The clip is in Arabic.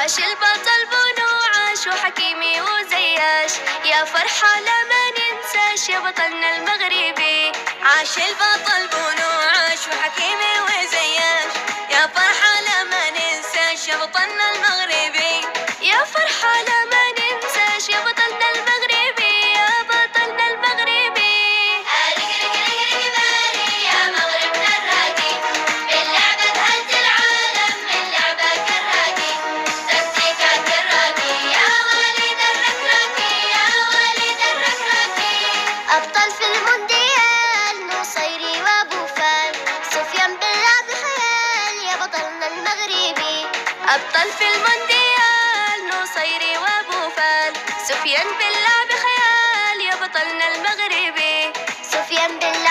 عاش البطل بونو عاش وحكيمي وزياش، يا فرحة لا ما ننساش يا بطلنا المغربي. عاش البطل بونو عاش وحكيمي وزياش، يا فرحة لا ما ننساش يا بطلنا المغربي. يا فرحة لا ما ننساش يا بطلنا المغربي، يا بطلنا المغربي. يا مغربنا الراقي، باللعبة تهز العالم من لعبك الراقي، تكتيكك الراقي يا وليد الركراكي، يا وليد الركراكي. أبطال في المونديال نصيري وأبو فال، سفيان باللعب خيال يا بطلنا المغربي. أبطال في المونديال نصيري وأبو فال، سفيان باللعب خيال يا بطلنا المغربي. سفيان باللعب